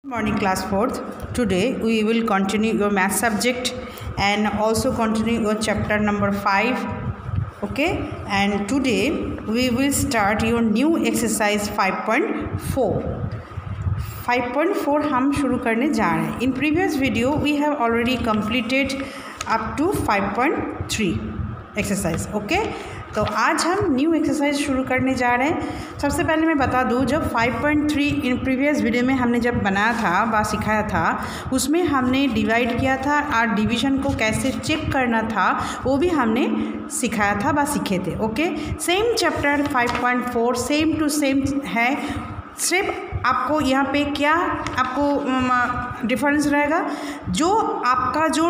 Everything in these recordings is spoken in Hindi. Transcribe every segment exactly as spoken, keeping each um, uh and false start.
Morning class fourth. Today we will continue your math subject and also continue your chapter number five. Okay, and today we will start your new exercise five point four. five point four हम शुरू करने जा रहे हैं. In previous video we have already completed up to five point three exercise. Okay, तो आज हम न्यू एक्सरसाइज शुरू करने जा रहे हैं. सबसे पहले मैं बता दूं, जब five point three in previous video में हमने जब बनाया था व सिखाया था, उसमें हमने डिवाइड किया था और डिवीज़न को कैसे चेक करना था वो भी हमने सिखाया था व सीखे थे. Okay, same chapter five point four same to same है. सिर्फ आपको यहाँ पे क्या आपको डिफरेंस रहेगा, जो आपका जो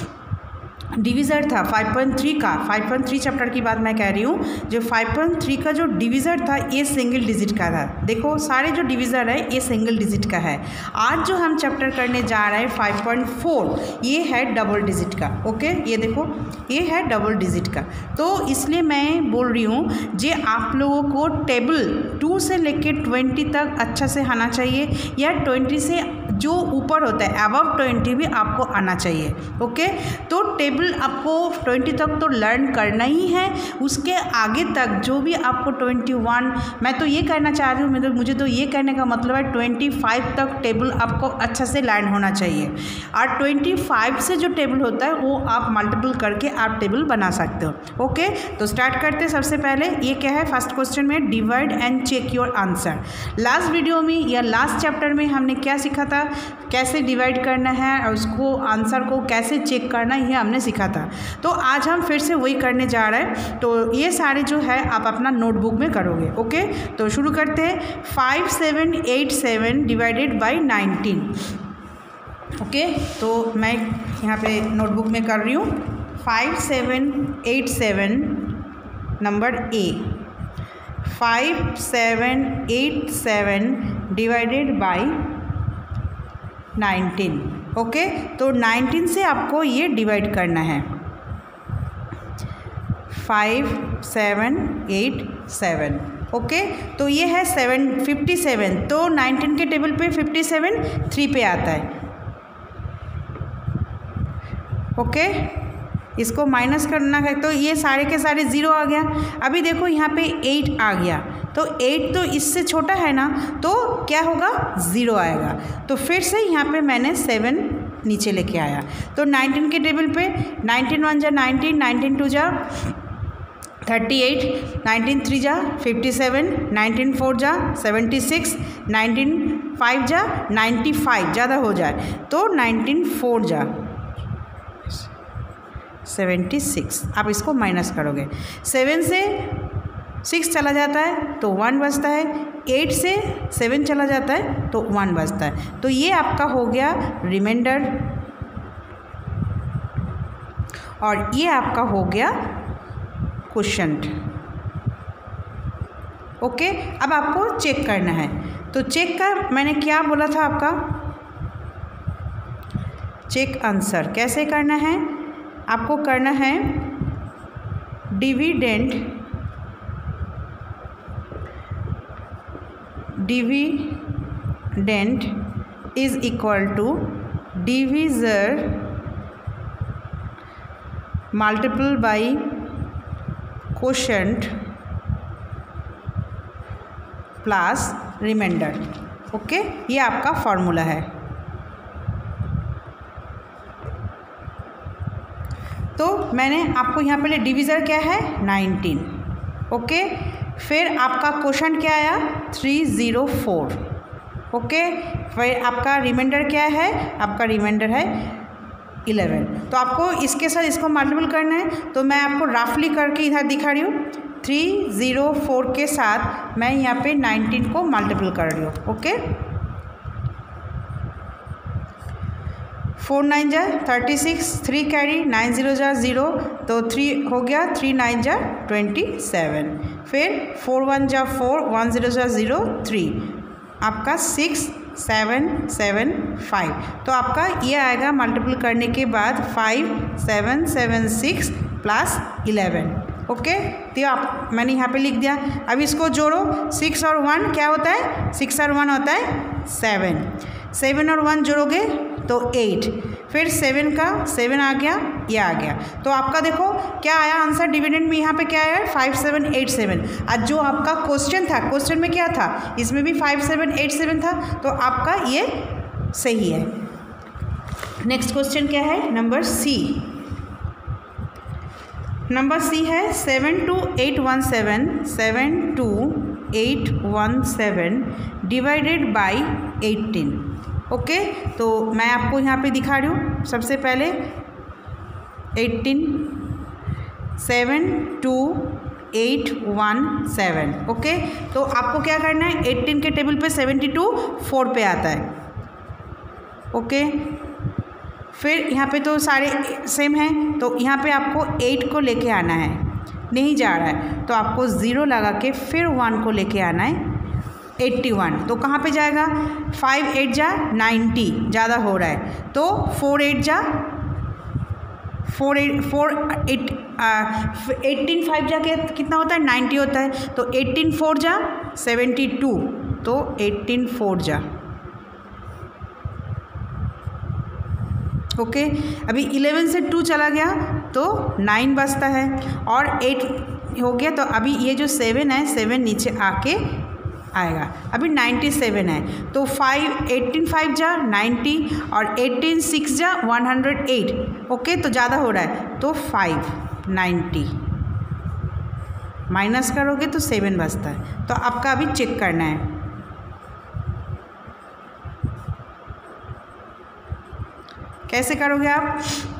डिविज़र था फाइव पॉइंट थ्री का, फाइव पॉइंट थ्री चैप्टर की बात मैं कह रही हूँ, जो फाइव पॉइंट थ्री का जो डिविज़र था ये सिंगल डिजिट का था. देखो सारे जो डिविज़र है ये सिंगल डिजिट का है. आज जो हम चैप्टर करने जा रहे हैं फाइव पॉइंट फोर, ये है डबल डिजिट का. ओके, ये देखो ये है डबल डिजिट का. तो इसलिए मैं बोल रही हूँ जे आप लोगों को टेबल टू से लेके ट्वेंटी तक अच्छा से आना चाहिए, या ट्वेंटी से जो ऊपर होता है अबव ट्वेंटी भी आपको आना चाहिए. ओके, तो टेबल आपको ट्वेंटी तक तो लर्न करना ही है. उसके आगे तक जो भी आपको ट्वेंटी वन, मैं तो ये कहना चाह रही हूँ, मतलब मुझे तो ये कहने का मतलब है ट्वेंटी फाइव तक टेबल आपको अच्छा से लर्न होना चाहिए. और ट्वेंटी फाइव से जो टेबल होता है वो आप मल्टीपल करके आप टेबल बना सकते हो. ओके, तो स्टार्ट करते हैं. सबसे पहले ये क्या है, फर्स्ट क्वेश्चन में divide and check your answer. Last video में या लास्ट चैप्टर में हमने क्या सीखा था, कैसे डिवाइड करना है और उसको आंसर को कैसे चेक करना है, ये हमने सीखा था. तो आज हम फिर से वही करने जा रहे हैं. तो ये सारे जो है आप अपना नोटबुक में करोगे. ओके, तो शुरू करते हैं. Five seven eight seven divided by nineteen. Okay, तो मैं यहाँ पे नोटबुक में कर रही हूँ. Five seven eight seven number A, five seven eight seven divided by nineteen. Okay, तो नाइनटीन से आपको ये डिवाइड करना है. Five seven eight seven. Okay, तो ये है सेवन फिफ्टी सेवन. तो नाइनटीन के टेबल पे फिफ्टी सेवन थ्री पे आता है. ओके, इसको माइनस करना है तो ये सारे के सारे ज़ीरो आ गया. अभी देखो यहाँ पे एट आ गया, तो एट तो इससे छोटा है ना, तो क्या होगा, ज़ीरो आएगा. तो फिर से यहाँ पे मैंने सेवन नीचे लेके आया. तो नाइनटीन के टेबल पे नाइनटीन वन जा नाइनटीन, नाइनटीन टू जा थर्टी एट, नाइनटीन थ्री जा फिफ्टी सेवन, नाइनटीन फोर जा सेवेंटी सिक्स, नाइनटीन फाइव जा नाइन्टी फाइव, ज़्यादा हो जाए तो नाइनटीन फोर जा सेवेंटी सिक्स. आप इसको माइनस करोगे. सेवन से सिक्स चला जाता है तो वन बचता है. एट से सेवन चला जाता है तो वन बचता है. तो ये आपका हो गया रिमाइंडर और ये आपका हो गया क्वोशंट. ओके, अब आपको चेक करना है. तो चेक का मैंने क्या बोला था, आपका चेक आंसर कैसे करना है, आपको करना है dividend dividend is equal to divisor multiple by quotient plus reminder. Okay, ये आपका फॉर्मूला है. तो मैंने आपको यहाँ पे डिविज़र क्या है नाइनटीन. ओके, फिर आपका क्वोशंट क्या आया थ्री ज़ीरो फोर. ओके, फिर आपका रिमाइंडर क्या है, आपका रिमाइंडर है इलेवन. तो आपको इसके साथ इसको मल्टीपल करना है. तो मैं आपको रफली करके इधर दिखा रही हूँ. थ्री ज़ीरो फोर के साथ मैं यहाँ पे नाइनटीन को मल्टीपल कर रही हूँ. ओके, फोर नाइन जा thirty six, three carry, nine zero जा ज़ीरो, तो थ्री हो गया, थ्री नाइन जा ट्वेंटी सेवन. फिर फोर वन जा फोर, वन ज़ीरो जा ज़ीरो, थ्री, आपका सिक्स सेवन सेवन फाइव. तो आपका ये आएगा मल्टीपल करने के बाद five seven seven six plus eleven. Okay, तो आप मैंने यहाँ पे लिख दिया. अब इसको जोड़ो, सिक्स और वन क्या होता है, सिक्स और वन होता है सेवन. सेवन और वन जोड़ोगे तो एट, फिर सेवन का सेवन आ गया, ये आ गया। तो आपका देखो क्या आया आंसर डिविडेंड में, यहाँ पे क्या आया फाइव सेवन एट सेवन। आज जो आपका क्वेश्चन था, क्वेश्चन में क्या था, इसमें भी फाइव सेवन एट सेवन था, तो आपका ये सही है। नेक्स्ट क्वेश्चन क्या है, नंबर सी। नंबर सी है seven two eight one seven, seven two eight one seven divided by eighteen. Okay, तो मैं आपको यहाँ पे दिखा रही हूँ। सबसे पहले eighteen, seven two eight one seven. Okay, तो आपको क्या करना है, एटीन के टेबल पे सेवेंटी टू फोर पे आता है। ओके, फिर यहाँ पे तो सारे सेम हैं, तो यहाँ पे आपको एट को लेके आना है, नहीं जा रहा है तो आपको ज़ीरो लगा के फिर वन को लेके आना है, एट्टी वन। तो कहाँ पे जाएगा, फाइव एट जा नाइन्टी, ज़्यादा हो रहा है तो फोर एट जा four eight four eight eighteen five जा के कितना होता है, नाइन्टी होता है। तो एट्टीन फोर जा सेवेंटी टू, तो एट्टीन फोर जा। ओके okay, अभी इलेवन से टू चला गया तो नाइन बचता है और एट हो गया, तो अभी ये जो सेवन है सेवन नीचे आके आएगा। अभी नाइन्टी सेवन है तो फाइव एट्टीन फाइव जा नाइन्टी और एट्टीन सिक्स जा वन हंड्रेड एट। ओके, तो ज़्यादा हो रहा है तो फाइव नाइन्टी माइनस करोगे तो सेवन बचता है। तो आपका अभी चेक करना है। कैसे करोगे आप,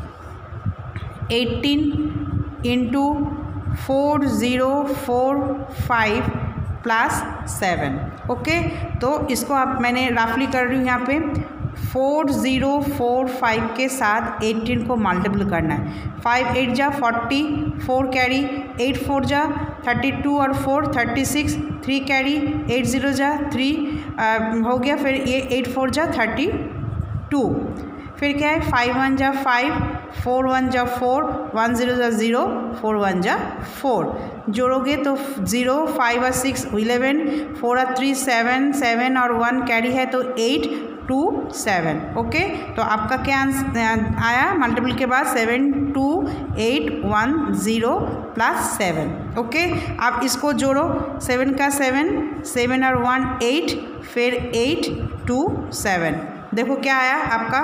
eighteen into four zero four five plus seven. Okay, तो इसको आप मैंने रफली कर रही हूँ यहाँ पे, फोर ज़ीरो फोर फाइव के साथ एटीन को मल्टीपल करना है। फाइव एट जा forty, four carry, eight four जा थर्टी टू और four thirty six, three carry, eight zero जा थ्री हो गया, फिर ये एट फोर जा थर्टी टू, फिर क्या है फाइव वन जा फाइव, फोर वन जा फोर, वन ज़ीरो जा ज़ीरो, फोर वन जा फोर, जोड़ोगे तो ज़ीरो, फाइव और सिक्स इलेवन, फोर और थ्री सेवन, सेवन और वन कैरी है तो एट, टू सेवन। ओके, तो आपका क्या आया मल्टीपल के बाद seven two eight one zero plus seven. Okay, आप इसको जोड़ो, सेवन का सेवन, सेवन और वन एट, फिर एट टू सेवन। देखो क्या आया आपका,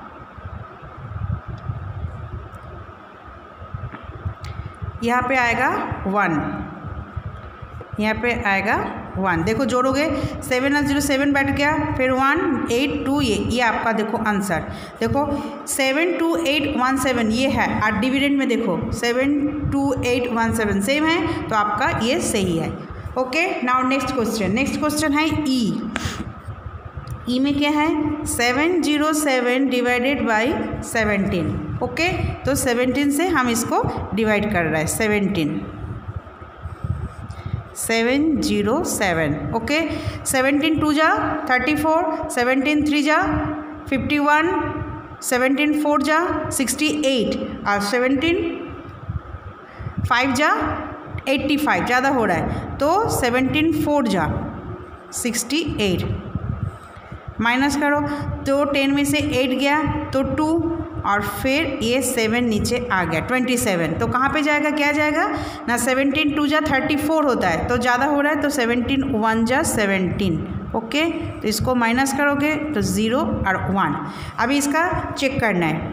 यहाँ पे आएगा वन, यहाँ पे आएगा वन। देखो जोड़ोगे, सेवन और जीरो सेवन बैठ गया, फिर वन एट टू, ये ये आपका देखो आंसर। देखो seven two eight one seven ये है, और डिविडेंड में देखो seven two eight one seven same है, तो आपका ये सही है। Okay, now next question. Next question है ई। ई में क्या है, seven zero seven divided by seventeen. Okay, तो सेवनटीन से हम इसको डिवाइड कर रहे हैं, seventeen seven zero seven. Okay, seventeen two जा थर्टी फोर, सेवनटीन थ्री जा फिफ्टी वन, सेवनटीन फोर जा सिक्सटी एट, और सेवनटीन फाइव जा एट्टी फाइव, ज़्यादा हो रहा है तो सेवनटीन फोर जा सिक्सटी एट, माइनस करो तो टेन में से एट गया तो टू, और फिर ये सेवन नीचे आ गया ट्वेंटी सेवन। तो कहाँ पे जाएगा, क्या जाएगा ना, सेवनटीन टू जा थर्टी फोर होता है तो ज़्यादा हो रहा है तो सेवनटीन वन जा सेवनटीन। ओके, तो इसको माइनस करोगे तो ज़ीरो और वन। अभी इसका चेक करना है,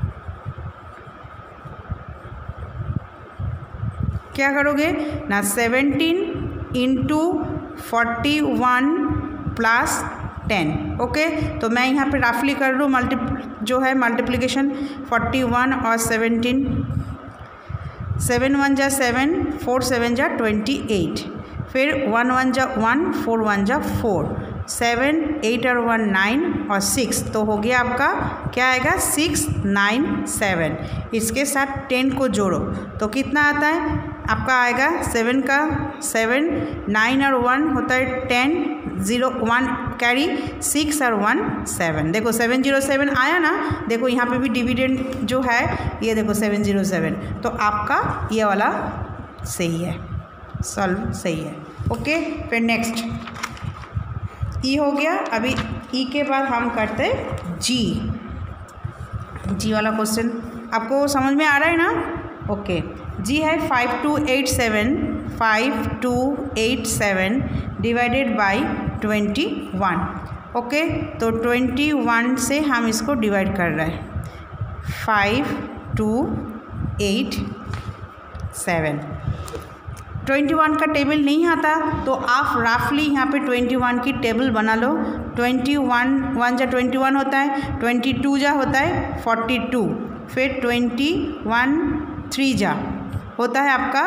क्या करोगे ना, seventeen into forty one plus ten. Okay, तो मैं यहाँ पे रफली कर रहा हूँ मल्टी जो है मल्टीप्लिकेशन, फोर्टी वन और सेवनटीन, सेवन वन जा सेवन, फोर सेवन जा ट्वेंटी एट, फिर वन वन जा वन, फोर वन जा फोर, सेवन एट और वन नाइन और सिक्स, तो हो गया आपका क्या आएगा, सिक्स नाइन सेवन। इसके साथ टेन को जोड़ो तो कितना आता है आपका, आएगा सेवन का सेवन, नाइन और वन होता है ten, zero one carry, six और वन सेवन। देखो सेवन जीरो सेवन आया ना, देखो यहाँ पे भी डिविडेंड जो है ये देखो सेवन जीरो सेवन, तो आपका ये वाला सही है, सॉल्व सही है। ओके, फिर नेक्स्ट ई हो गया। अभी ई के बाद हम करते जी जी वाला क्वेश्चन। आपको समझ में आ रहा है ना? ओके, जी है five two eight seven five two eight seven divided by twenty one. Okay, तो ट्वेंटी वन से हम इसको डिवाइड कर रहे हैं, five two eight seven. Twenty one का टेबल नहीं आता तो आप राफली यहाँ पे ट्वेंटी वन की टेबल बना लो। ट्वेंटी वन वन जा ट्वेंटी वन होता है, ट्वेंटी टू जा होता है फोर्टी टू, फिर ट्वेंटी वन थ्री जा होता है आपका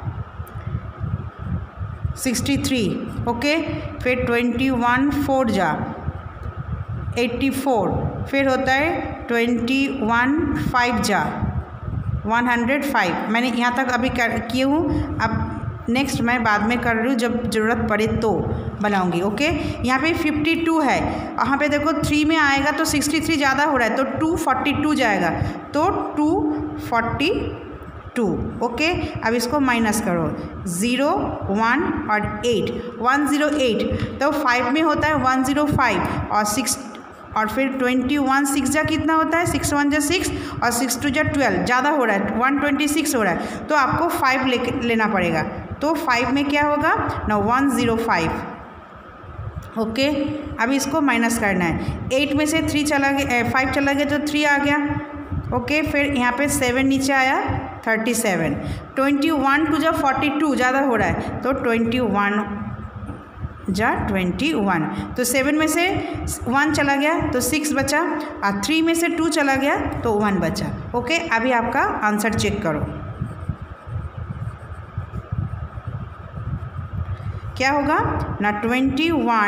सिक्सटी थ्री। ओके, फिर ट्वेंटी वन फोर जा एट्टी फोर, फिर होता है ट्वेंटी वन फाइव जा वन हंड्रेड फाइव। मैंने यहाँ तक अभी कर किए हूँ, अब नेक्स्ट मैं बाद में कर रही हूँ, जब ज़रूरत पड़े तो बनाऊँगी। ओके, यहाँ पे फिफ्टी टू है, यहाँ पे देखो थ्री में आएगा तो सिक्सटी थ्री ज़्यादा हो रहा है तो टू फोर्टी टू जाएगा, तो टू फोर्टी टू। ओके, अब इसको माइनस करो, ज़ीरो वन और एट, वन ज़ीरो एट, तो फाइव में होता है वन ज़ीरो फाइव और सिक्स, और फिर ट्वेंटी वन सिक्स जा कितना होता है, सिक्स वन जा सिक्स और सिक्स टू जा ट्वेल्व, ज़्यादा हो रहा है वन ट्वेंटी सिक्स हो रहा है, तो आपको फाइव ले लेना पड़ेगा। तो फाइव में क्या होगा ना, वन ज़ीरो फाइव। ओके, अब इसको माइनस करना है, एट में से थ्री चला गया, फाइव चला गया तो थ्री आ गया। ओके, फिर यहाँ पे सेवन नीचे आया, thirty seven, twenty one two जा फोर्टी टू, ज़्यादा हो रहा है तो ट्वेंटी वन जा ट्वेंटी वन, तो सेवन में से वन चला गया तो सिक्स बचा, और थ्री में से टू चला गया तो वन बचा। ओके, अभी आपका आंसर चेक करो क्या होगा ना, twenty one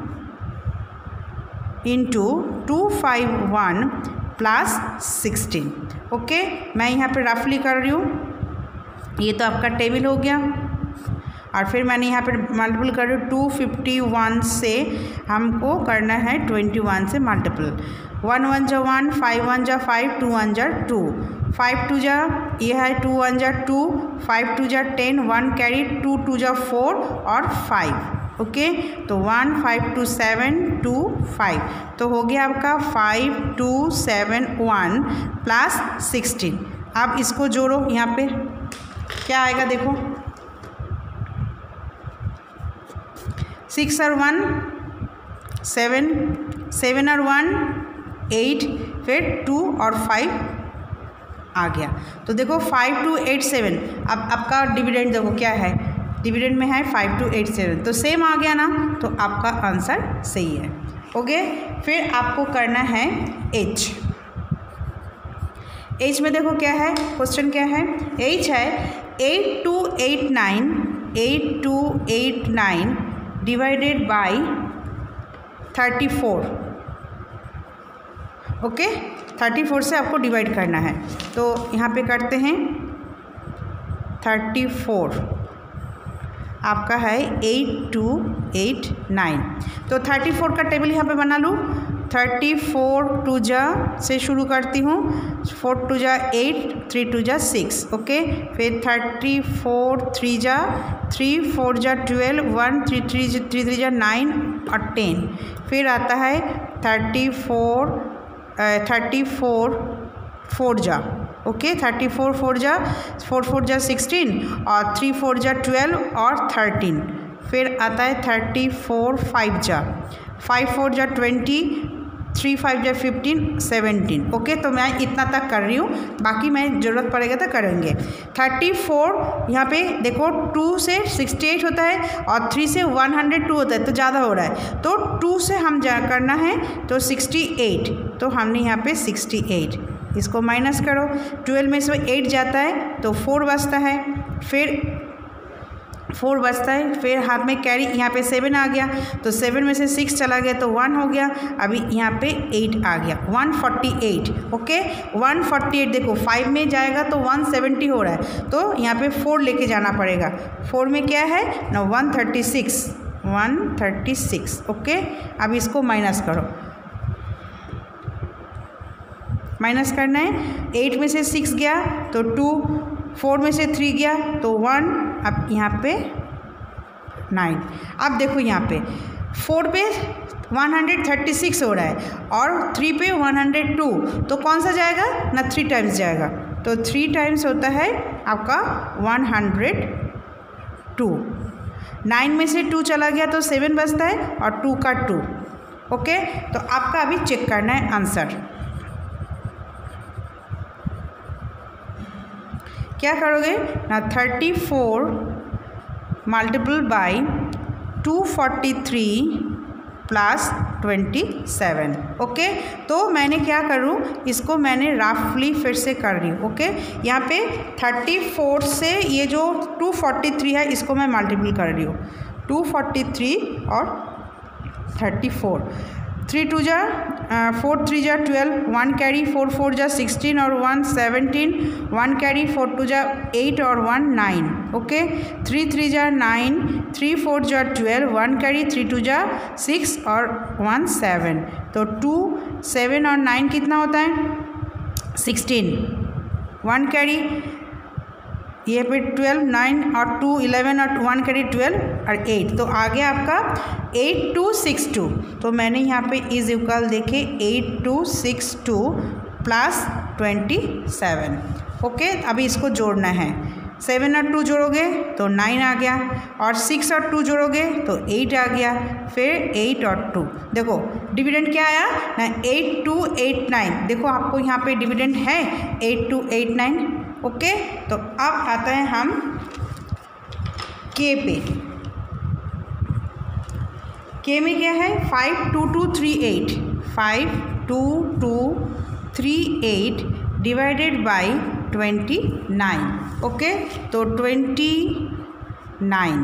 into two five one plus sixteen. Okay, मैं यहाँ पे रफली कर रही हूँ, ये तो आपका टेबल हो गया, और फिर मैंने यहाँ पर मल्टीपल कर रही हूँ, टू फिफ्टी वन से हमको करना है ट्वेंटी वन से मल्टीपल, वन वन जा वन, फाइव वन जा फाइव, टू वन जा टू, फाइव टू जा ये है टू वन जा टू, फाइव टू जा ten, one carry, two two जा फोर और फाइव। ओके, तो one five two seven two five, तो हो गया आपका five two seven one plus sixteen. अब इसको जोड़ो, यहाँ पे क्या आएगा देखो, सिक्स और वन सेवन, सेवन और वन एट, फिर टू और फाइव आ गया। तो देखो फाइव टू एट सेवन, अब आपका डिविडेंड देखो क्या है, डिविडेंड में है फाइव टू एट सेवन, तो सेम आ गया ना, तो आपका आंसर सही है। ओके, फिर आपको करना है एच। एच में देखो क्या है, क्वेश्चन क्या है, एच है eight two eight nine, eight two eight nine divided by thirty four. Okay, thirty four से आपको डिवाइड करना है, तो यहाँ पे करते हैं थर्टी फोर, आपका है एट टू एट नाइन, तो थर्टी फोर का टेबल यहाँ पे बना लूँ, थर्टी फोर टू जा से शुरू करती हूँ, फोर टू जा एट, थ्री टू जा सिक्स। ओके, फिर थर्टी फोर थ्री जा थ्री, फोर जा twelve, one three three three three जा नाइन और टेन, फिर आता है thirty four thirty four four जा। ओके, थर्टी फोर फोर जा फोर फोर जा सिक्सटीन, और थ्री फोर जा ट्वेल्व और थर्टीन, फिर आता है थर्टी फोर फाइव जा, फाइव फोर जा ट्वेंटी, थ्री फाइव जा फिफ्टीन, सेवनटीन। ओके, तो मैं इतना तक कर रही हूँ, बाकी मैं ज़रूरत पड़ेगा तो करेंगे। थर्टी फोर यहाँ पे देखो, टू से सिक्सटी एट होता है और थ्री से वन हंड्रेड टू होता है, तो ज़्यादा हो रहा है, तो टू से हम जा करना है तो सिक्सटी एट, तो हमने यहाँ पे सिक्सटी एट, इसको माइनस करो, ट्वेल्व में से एट जाता है तो फोर बचता है, फिर फोर बचता है, फिर हाथ में कैरी, यहाँ पे सेवन आ गया, तो सेवन में से सिक्स चला गया तो वन हो गया, अभी यहाँ पे एट आ गया, one forty eight. Okay, one forty eight देखो फाइव में जाएगा तो वन सेवेंटी हो रहा है, तो यहाँ पे फोर लेके जाना पड़ेगा, फोर में क्या है ना, one thirty six, one thirty six. Okay, अब इसको माइनस करो, माइनस करना है, एट में से सिक्स गया तो टू, फोर में से थ्री गया तो वन, अब यहाँ पे नाइन। अब देखो यहाँ पे फोर पे वन हंड्रेड थर्टी सिक्स हो रहा है और थ्री पे वन हंड्रेड टू, तो कौन सा जाएगा ना, थ्री टाइम्स जाएगा। तो थ्री टाइम्स होता है आपका वन हंड्रेड टू। नाइन में से टू चला गया तो सेवन बचता है और टू का टू। ओके, तो आपका अभी चेक करना है आंसर। क्या करोगे ना, thirty four multiple by two forty three plus twenty seven. Okay, तो मैंने क्या करूँ, इसको मैंने रफली फिर से कर रही हूँ। ओके, यहाँ पे थर्टी फोर से ये जो टू फोर्टी थ्री है इसको मैं मल्टीपल कर रही हूँ, टू फोर्टी थ्री और थर्टी फोर। थ्री टू जा फोर थ्री जा twelve, one carry, four four जा सिक्सटीन और one seventeen, one carry, four two जा एट और one nine. Okay, three three जा नाइन, थ्री फोर जा twelve, one carry, three two जा सिक्स और वन सेवन। तो टू सेवन और नाइन कितना होता है, सिक्सटीन, वन कैरी, ये पे ट्वेल्व, नाइन और टू इलेवन और वन कैरी ट्वेल्व और एट, तो आ गया आपका एट टू सिक्स टू। तो मैंने यहाँ पे इज इक्वल देखे eight two six two plus twenty seven. Okay, अभी इसको जोड़ना है, सेवन और टू जोड़ोगे तो नाइन आ गया और सिक्स और टू जोड़ोगे तो एट आ गया, फिर एट और टू। देखो डिविडेंड क्या आया ना, एट टू एट नाइन। देखो आपको यहाँ पे डिविडेंड है eight two eight nine. Okay, तो अब आता है हम के पे। के में क्या है, five two two three eight, five two two three eight divided by twenty nine. Okay, तो twenty nine,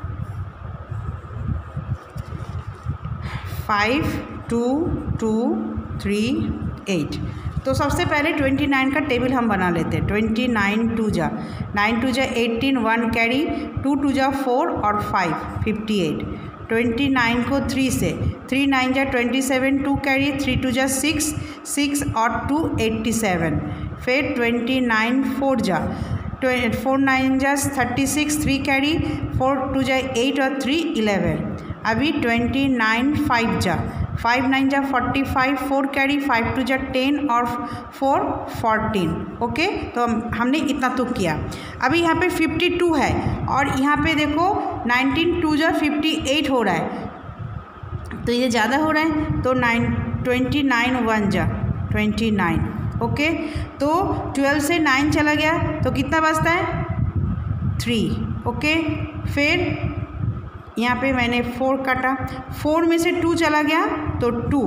five two two three eight. तो सबसे पहले ट्वेंटी नाइन का टेबल हम बना लेते हैं। ट्वेंटी नाइन टू जा नाइन टू जा eighteen, one carry, two two जा फोर और five fifty eight. Twenty nine को थ्री से, थ्री नाइन जा twenty seven, two carry, three two जा सिक्स, सिक्स और टू एट्टी सेवन। फिर ट्वेंटी नाइन फोर जा फोर नाइन जा thirty six, three carry, four two जा एट और थ्री इलेवन। अभी ट्वेंटी नाइन फाइव जा फाइव नाइन जा forty five, four carry, five two जा टेन और फोर फोर्टीन। ओके, तो हमने इतना तो किया। अभी यहाँ पे फिफ्टी टू है और यहाँ पे देखो नाइनटीन टू जा फिफ्टी एट हो रहा है, तो ये ज़्यादा हो रहा है, तो नाइन ट्वेंटी नाइन वन जा ट्वेंटी नाइन। ओके, तो ट्वेल्व से नाइन चला गया तो कितना बचता है, थ्री। ओके, फिर यहाँ पे मैंने फोर काटा, फोर में से टू चला गया तो two,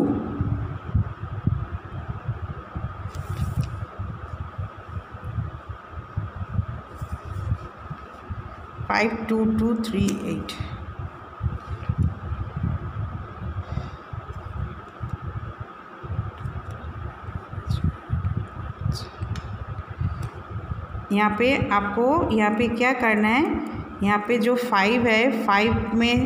five two two three eight. यहाँ पे आपको यहाँ पे क्या करना है, यहाँ पे जो फाइव है, फाइव में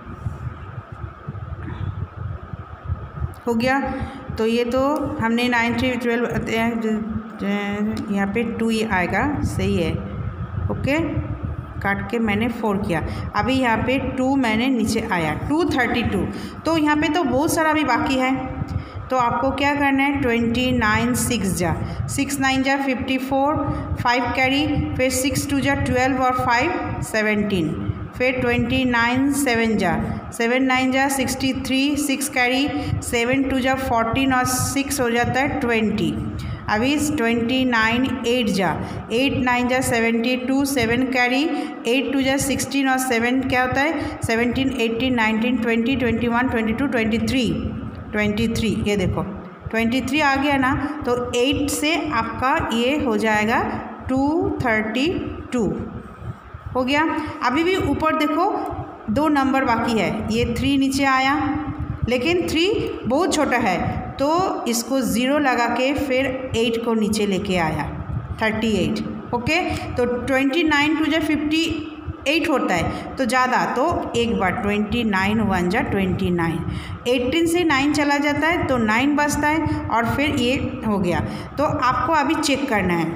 हो गया तो ये तो हमने नाइन थ्री ट्वेल्व, यहाँ पे टू ही आएगा, सही है। ओके, काट के मैंने फोर किया। अभी यहाँ पे टू मैंने नीचे आया, टू थर्टी टू। तो यहाँ पे तो बहुत सारा अभी बाकी है, तो आपको क्या करना है, ट्वेंटी नाइन सिक्स जा सिक्स नाइन जा फिफ्टी फोर, फाइव कैरी, फिर सिक्स टू जा ट्वेल्व और फाइव सेवेंटीन। फिर ट्वेंटी नाइन सेवन जा सेवन नाइन जा sixty three, six carry, seven two जा फोर्टीन और सिक्स हो जाता है ट्वेंटी। अभी ट्वेंटी नाइन एट जा एट नाइन जा seventy two, seven carry, eight two जा सिक्सटीन और सेवन क्या होता है seventeen, eighteen, nineteen, twenty, twenty one, twenty two, twenty three, twenty three. ये देखो ट्वेंटी थ्री आ गया ना, तो एट से आपका ये हो जाएगा टू थर्टी टू हो गया। अभी भी ऊपर देखो दो नंबर बाकी है, ये थ्री नीचे आया, लेकिन थ्री बहुत छोटा है तो इसको ज़ीरो लगा के फिर एट को नीचे लेके आया, थर्टी एट। ओके, तो ट्वेंटी नाइन टू जा फिफ्टी एट होता है तो ज़्यादा, तो एक बार ट्वेंटी नाइन वन जा ट्वेंटी नाइन, एटीन से नाइन चला जाता है तो नाइन बचता है और फिर ये हो गया। तो आपको अभी चेक करना है,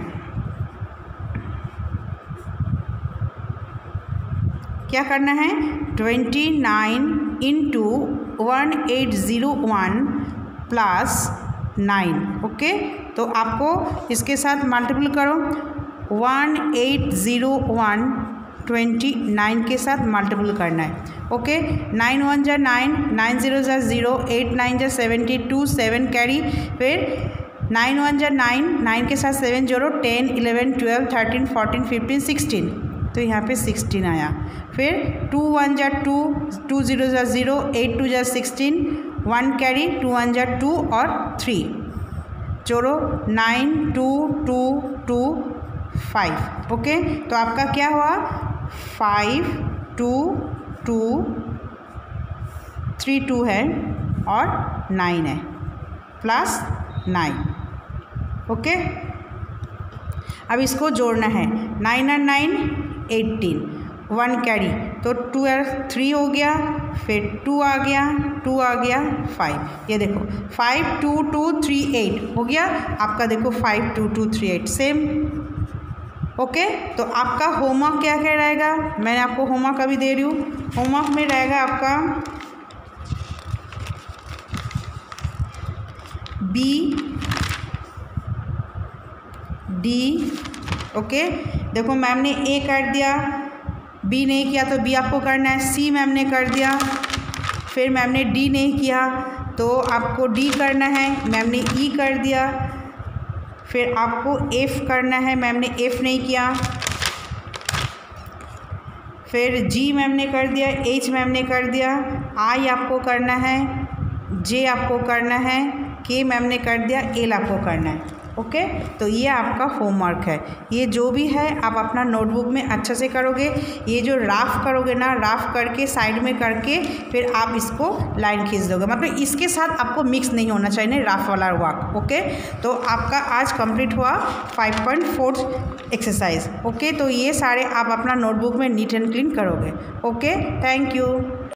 क्या करना है, twenty nine into one eight zero one plus nine. Okay, तो आपको इसके साथ मल्टीपल करो, one eight zero one twenty nine के साथ मल्टीपल करना है। ओके, नाइन वन जा नाइन, नाइन ज़ीरो जा ज़ीरो, एट नाइन जा सेवेंटी टू, सेवन कैरी, फिर नाइन वन जा नाइन, नाइन के साथ सेवन जोड़ो, ten eleven twelve thirteen fourteen fifteen sixteen, तो यहाँ पे सिक्सटीन आया। फिर टू वन जा टू, टू ज़ीरो जा ज़ीरो, एट टू जा sixteen, one carry, two one जा टू और थ्री जोड़ो, nine two two two five. Okay, तो आपका क्या हुआ, five two two, three two है और नाइन है, प्लस नाइन। ओके, अब इसको जोड़ना है, नाइन और नाइन एटीन, वन कैरी, तो टू और थ्री हो गया, फिर टू आ गया, टू आ गया, फाइव, ये देखो five two two three eight हो गया आपका, देखो five two two three eight same. Okay, तो आपका होमवर्क क्या क्या रहेगा, मैंने आपको होमवर्क अभी दे रही हूँ। होमवर्क में रहेगा आपका बी डी। ओके, देखो मैम ने ए कर दिया, बी नहीं किया तो बी आपको करना है, सी मैम ने कर दिया, फिर मैम ने डी नहीं किया तो आपको डी करना है, मैम ने ई कर दिया, फिर आपको एफ करना है, मैम ने एफ नहीं किया, फिर जी मैम ने कर दिया, एच मैम ने कर दिया, आई आपको करना है, जे आपको करना है, के मैम ने कर दिया, एल आपको करना है। ओके, तो ये आपका होमवर्क है। ये जो भी है आप अपना नोटबुक में अच्छे से करोगे। ये जो राफ करोगे ना, राफ करके साइड में करके फिर आप इसको लाइन खींच दोगे, मतलब इसके साथ आपको मिक्स नहीं होना चाहिए राफ वाला वर्क। ओके, तो आपका आज कंप्लीट हुआ five point four exercise. Okay, तो ये सारे आप अपना नोटबुक में नीट एंड क्लीन करोगे। Okay, thank you.